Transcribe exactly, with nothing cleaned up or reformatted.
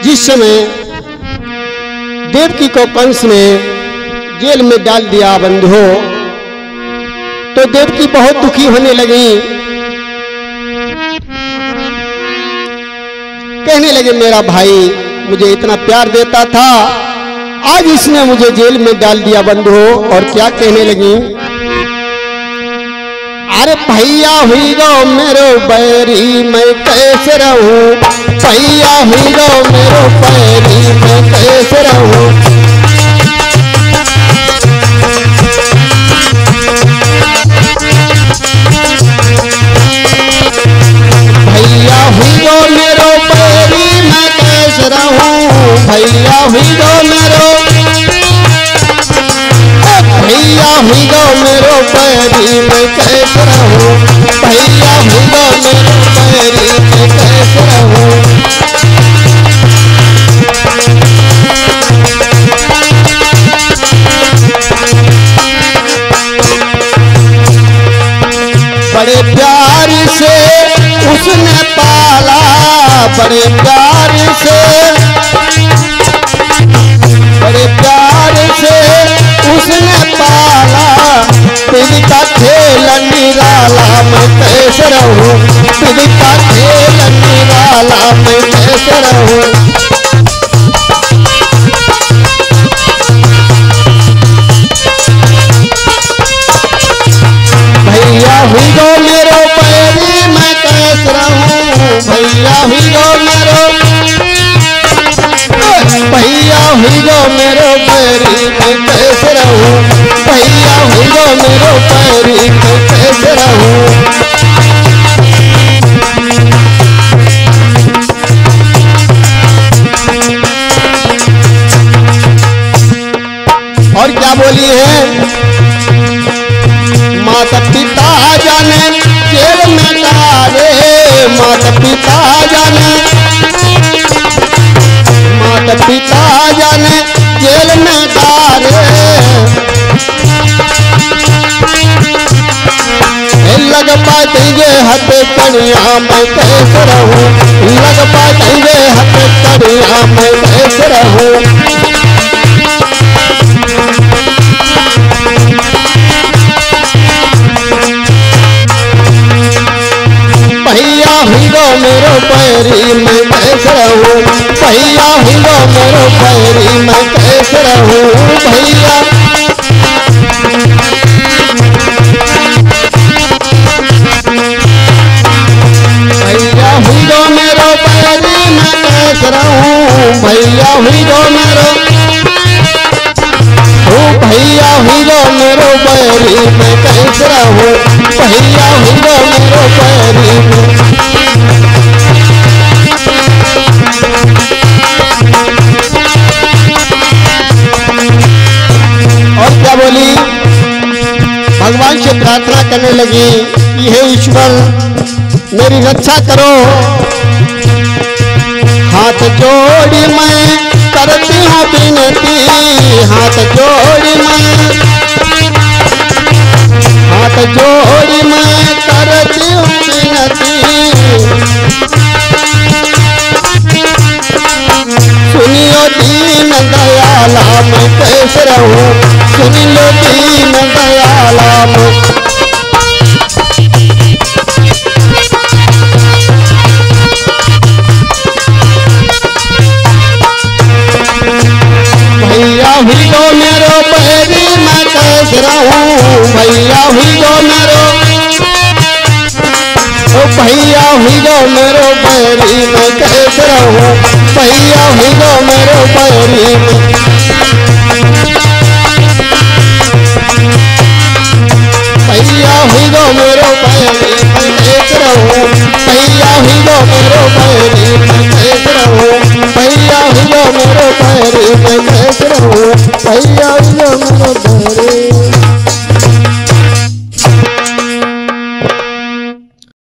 जिस समय देवकी को कंस ने जेल में डाल दिया बंधुओं, तो देवकी बहुत दुखी होने लगी। कहने लगे मेरा भाई मुझे इतना प्यार देता था, आज इसने मुझे जेल में डाल दिया बंधुओं। और क्या कहने लगी, अरे भैया हुई गो मेरो बैरी मैं कैसे रहूं, भैया हुई गो मेरो बैरी मैं कैसे रहूं। भैया हुई गो मेरो बैरी मैं कैसे रहूं, भैया हुई गो मेरो भैया हुई गो मेरो बैरी मैं कैसे रहूं, भैया हुई गो मेरो बैरी मैं कैसे रहूं। बड़े प्यार से उसने पाला, बड़े प्यार से बड़े प्यार से उसने पाला, दिल का खेल निराला मैं कैसे रहूं, दिल का खेल निराला मैं कैसे रहूं। भैया हुई गो मेरो बैरी मैं कैसे रहूं, भैया हुई गो मेरो भैया हुई गो मेरो बैरी मैं कैसे रहूं, भैया हुई गो मेरो बैरी मैं कैसे रहूं। और क्या बोली है, माता पिता जाने जेल में डाले, माता पिता जाने माता पिता जाने जेल में डाले। लग पाएंगे हाथ कड़िया मैं कैसे रहूं, लग पाएंगे हाथ कड़िया मैं कैसे रहूं। भैया हुई गो मेरो बैरी मैं कैसे रहूं, भैया हुई गो मेरो बैरी मैं कैसे रहूं। भैया भैया हुई गो मेरो बैरी मैं कैसे रहूं, भैया हुई गो मेरो भैया हुई गो मेरो बैरी मैं कैसे रहूं, भैया हुई गो मेरो बैरी मैं। और क्या बोली, भगवान से प्रार्थना करने लगी कि हे ईश्वर मेरी रक्षा करो। हाथ जोड़ी मैं करती हूँ विनती, हाथ जोड़ी मैं हाथ जोड़ी मैं करती हूँ विनती। सुनियो दीन दयाला मैं कैसे रहूं, सुनियो दीन दयाला मैं। भैया हुई गो मेरो बैरी मैं कैसे रहूं, भैया हुई गो मेरो ओ भैया हुई गो मेरो बैरी मैं कैसे रहूं, भैया हुई गो मेरो बैरी मैं। भैया हुई गो मेरो बैरी मैं कैसे रहूं, भैया हुई गो मेरो बैरी मैं कैसे रहूं, भैया हुई गो मेरो बैरी।